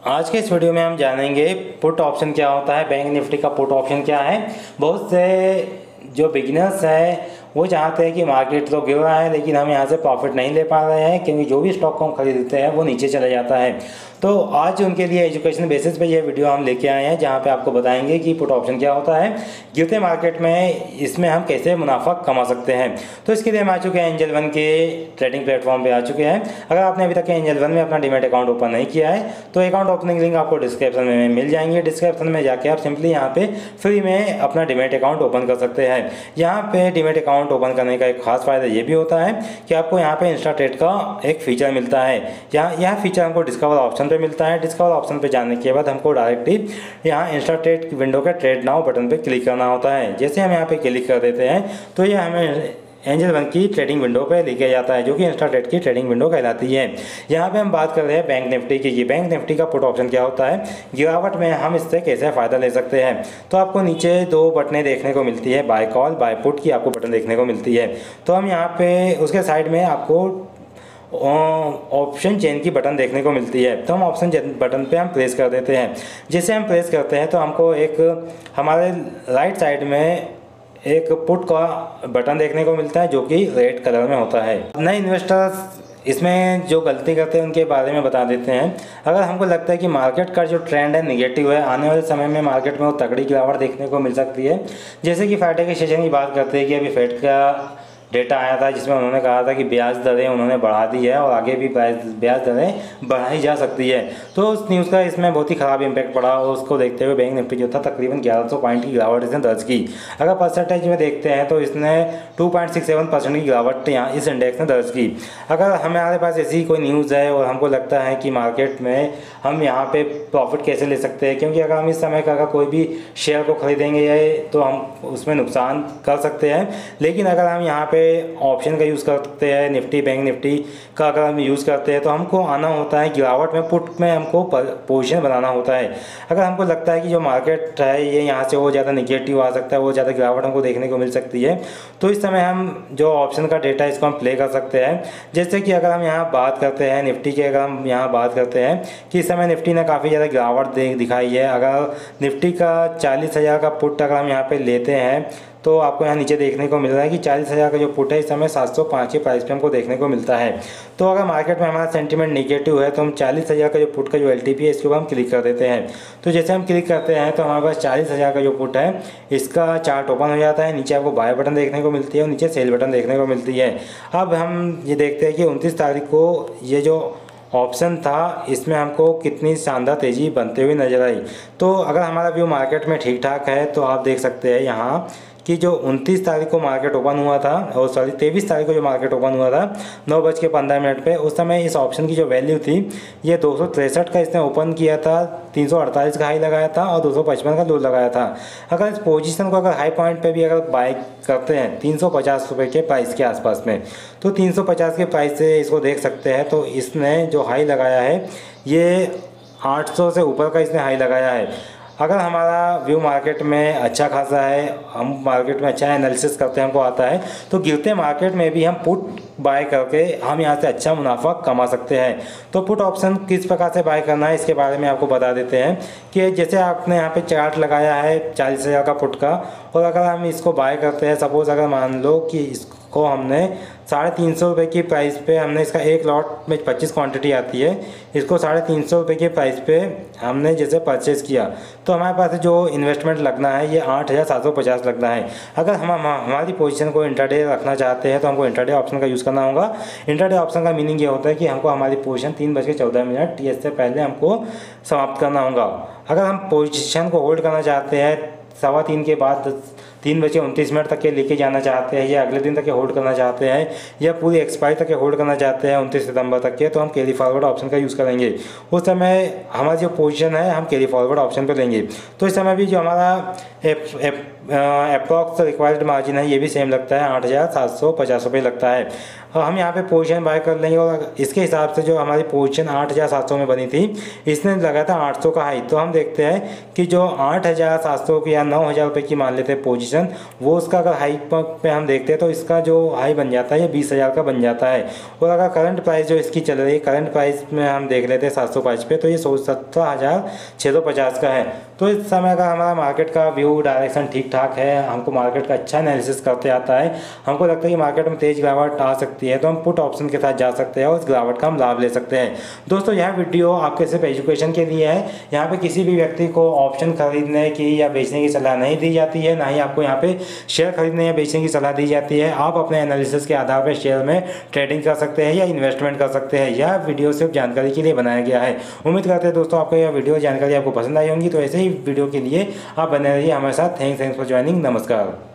आज के इस वीडियो में हम जानेंगे पुट ऑप्शन क्या होता है, बैंक निफ्टी का पुट ऑप्शन क्या है। बहुत से जो बिगिनर्स हैं वो चाहते हैं कि मार्केट तो गिर रहा है लेकिन हम यहाँ से प्रॉफिट नहीं ले पा रहे हैं क्योंकि जो भी स्टॉक को हम खरीदते हैं वो नीचे चला जाता है। तो आज उनके लिए एजुकेशन बेसिस पे ये वीडियो हम लेके आए हैं जहाँ पे आपको बताएंगे कि पुट ऑप्शन क्या होता है, गिरते मार्केट में इसमें हम कैसे मुनाफा कमा सकते हैं। तो इसके लिए हम आ चुके हैं एंजल वन के ट्रेडिंग प्लेटफॉर्म पे आ चुके हैं। अगर आपने अभी तक एंजल वन में अपना डीमैट अकाउंट ओपन नहीं किया है तो अकाउंट ओपनिंग लिंक आपको डिस्क्रिप्शन में मिल जाएंगे। डिस्क्रिप्शन में जाके आप सिंपली यहाँ पे फ्री में अपना डीमैट अकाउंट ओपन कर सकते हैं। यहाँ पे डीमैट अकाउंट ओपन करने का एक खास फायदा ये भी होता है कि आपको यहाँ पे इंस्टा ट्रेड का एक फीचर मिलता है। यह फीचर हमको डिस्कवर ऑप्शन पे मिलता है। डिस्कवर ऑप्शन पे जाने के बाद हमको डायरेक्टली यहाँ इंस्टा ट्रेड विंडो के ट्रेड नाउ बटन पे क्लिक करना होता है। जैसे हम यहाँ पे क्लिक कर देते हैं तो ये हमें एंजल वन की ट्रेडिंग विंडो पे लेके जाता है जो कि इंस्टा ट्रेड की ट्रेडिंग विंडो कहलाती है। यहाँ पे हम बात कर रहे हैं बैंक निफ्टी की। ये बैंक निफ्टी का पुट ऑप्शन क्या होता है, गिरावट में हम इससे कैसे फ़ायदा ले सकते हैं। तो आपको नीचे दो बटनें देखने को मिलती है, बाय कॉल बाय पुट की आपको बटन देखने को मिलती है। तो हम यहाँ पे उसके साइड में आपको ऑप्शन चेन की बटन देखने को मिलती है। तो हम ऑप्शन बटन पे हम प्रेस कर देते हैं। जैसे हम प्रेस करते हैं तो हमको एक हमारे राइट साइड में एक पुट का बटन देखने को मिलता है जो कि रेड कलर में होता है। नए इन्वेस्टर्स इसमें जो गलती करते हैं उनके बारे में बता देते हैं। अगर हमको लगता है कि मार्केट का जो ट्रेंड है निगेटिव है, आने वाले समय में मार्केट में वो तगड़ी गिरावट देखने को मिल सकती है। जैसे कि फ्राइडे के सेशन की बात करते हैं कि अभी फेड का डेटा आया था जिसमें उन्होंने कहा था कि ब्याज दरें उन्होंने बढ़ा दी है और आगे भी ब्याज दरें बढ़ाई जा सकती है। तो उस न्यूज़ का इसमें बहुत ही ख़राब इम्पैक्ट पड़ा और उसको देखते हुए बैंक निफ्टी जो था तकरीबन 1100 पॉइंट की गिरावट इसने दर्ज की। अगर परसेंटेज में देखते हैं तो इसने 2.67% की गिरावट यहाँ इस इंडेक्स ने दर्ज की। अगर हमारे पास ऐसी कोई न्यूज़ है और हमको लगता है कि मार्केट में हम यहाँ पे प्रॉफिट कैसे ले सकते हैं, क्योंकि अगर हम इस समय का अगर कोई भी शेयर को खरीदेंगे तो हम उसमें नुकसान कर सकते हैं। लेकिन अगर हम यहाँ पे ऑप्शन का यूज़ करते हैं, निफ्टी बैंक निफ्टी का अगर हम यूज़ करते हैं तो हमको आना होता है गिरावट में, पुट में हमको पोजीशन बनाना होता है। अगर हमको लगता है कि जो मार्केट है ये यहाँ से वो ज़्यादा निगेटिव आ सकता है, वो ज़्यादा गिरावट हमको देखने को मिल सकती है, तो इस समय हम जो ऑप्शन का डेटा इसको हम प्ले कर सकते हैं। जैसे कि अगर हम यहाँ बात करते हैं निफ्टी की, अगर हम यहाँ बात करते हैं कि इस समय निफ्टी ने काफ़ी ज़्यादा गिरावट दिखाई है। अगर निफ्टी का 40,000 का पुट अगर हम यहाँ पे लेते हैं तो आपको यहाँ नीचे देखने को मिल रहा है कि 40,000 का जो पुट है इस समय 705 के प्राइस पे हमको देखने को मिलता है। तो अगर मार्केट में हमारा सेंटीमेंट निगेटिव है तो हम 40,000 का जो पुट का जो LTP है इसके ऊपर हम क्लिक कर देते हैं। तो जैसे हम क्लिक करते हैं तो हमारे पास 40,000 का जो पुट है इसका चार्ट ओपन हो जाता है। नीचे आपको बाय बटन देखने को मिलती है और नीचे सेल बटन देखने को मिलती है। अब हम ये देखते हैं कि 29 तारीख को ये जो ऑप्शन था इसमें हमको कितनी शानदार तेज़ी बनते हुए नजर आई। तो अगर हमारा व्यू मार्केट में ठीक ठाक है तो आप देख सकते हैं यहाँ कि जो 29 तारीख को मार्केट ओपन हुआ था, और सॉरी 23 तारीख को जो मार्केट ओपन हुआ था 9:15 पे, उस समय इस ऑप्शन की जो वैल्यू थी ये 263 का इसने ओपन किया था, 348 का हाई लगाया था और 255 का लो लगाया था। अगर इस पोजीशन को अगर हाई पॉइंट पे भी अगर बाय करते हैं 350 रुपये के प्राइस के आसपास में, तो 350 के प्राइस से इसको देख सकते हैं। तो इसने जो हाई लगाया है ये 800 से ऊपर का इसने हाई लगाया है। अगर हमारा व्यू मार्केट में अच्छा खासा है, हम मार्केट में अच्छा एनालिसिस करते हैं, हमको आता है, तो गिरते मार्केट में भी हम पुट बाय करके हम यहाँ से अच्छा मुनाफा कमा सकते हैं। तो पुट ऑप्शन किस प्रकार से बाय करना है इसके बारे में आपको बता देते हैं कि जैसे आपने यहाँ पे चार्ट लगाया है 40,000 का पुट का, और अगर हम इसको बाय करते हैं, सपोज़ अगर मान लो कि इसको हमने 350 रुपये की प्राइस पे हमने इसका एक लॉट में 25 क्वांटिटी आती है, इसको 350 रुपये के प्राइस पे हमने जैसे परचेज़ किया तो हमारे पास जो इन्वेस्टमेंट लगना है ये 8,750 लगना है। अगर हम हमारी पोजीशन को इंट्राडे रखना चाहते हैं तो हमको इंट्राडे ऑप्शन का यूज़ करना होगा। इंट्राडे ऑप्शन का मीनिंग ये होता है कि हमको हमारी पोजीशन 3:14 TS से पहले हमको समाप्त करना होगा। अगर हम पोजीशन को होल्ड करना चाहते हैं 3:15 के बाद 3:29 तक के लेके जाना चाहते हैं, या अगले दिन तक के होल्ड करना चाहते हैं, या पूरी एक्सपायरी तक के होल्ड करना चाहते हैं 29 सितंबर तक के, तो हम कैरी फॉरवर्ड ऑप्शन का यूज़ करेंगे। उस समय हमारी जो पोजीशन है हम कैरी फॉरवर्ड ऑप्शन पे लेंगे। तो इस समय भी जो हमारा अप्रॉक्स रिक्वायर्ड मार्जिन है ये भी सेम लगता है, 8,750 रुपये लगता है। और हम यहाँ पे पोजीशन बाय कर लेंगे और इसके हिसाब से जो हमारी पोजीशन 8700 में बनी थी, इसने लगाया था 800 का हाई। तो हम देखते हैं कि जो 8700 की या 9000 रुपये की मान लेते हैं पोजीशन, वो उसका अगर हाई पे हम देखते हैं तो इसका जो हाई बन जाता है ये 20,000 का बन जाता है। और अगर करंट प्राइस जो इसकी चल रही है, करंट प्राइस में हम देख लेते हैं 705 पे, तो ये 17,650 का है। तो इस समय का हमारा मार्केट का व्यू डायरेक्शन ठीक ठाक है, हमको मार्केट का अच्छा एनालिसिस करते आता है, हमको लगता है कि मार्केट में तेज गिरावट आ सकती है, तो हम पुट ऑप्शन के साथ जा सकते हैं और उस गिरावट का हम लाभ ले सकते हैं। दोस्तों यह वीडियो आपके सिर्फ एजुकेशन के लिए है, यहाँ पे किसी भी व्यक्ति को ऑप्शन खरीदने की या बेचने की सलाह नहीं दी जाती है, ना ही आपको यहाँ पे शेयर खरीदने या बेचने की सलाह दी जाती है। आप अपने एनालिसिस के आधार पर शेयर में ट्रेडिंग कर सकते हैं या इन्वेस्टमेंट कर सकते हैं। यह वीडियो सिर्फ जानकारी के लिए बनाया गया है। उम्मीद करते हैं दोस्तों आपको यह वीडियो जानकारी आपको पसंद आई होंगी। तो ऐसे ही वीडियो के लिए आप बने रहिए हमारे साथ। Thanks for joining. नमस्कार।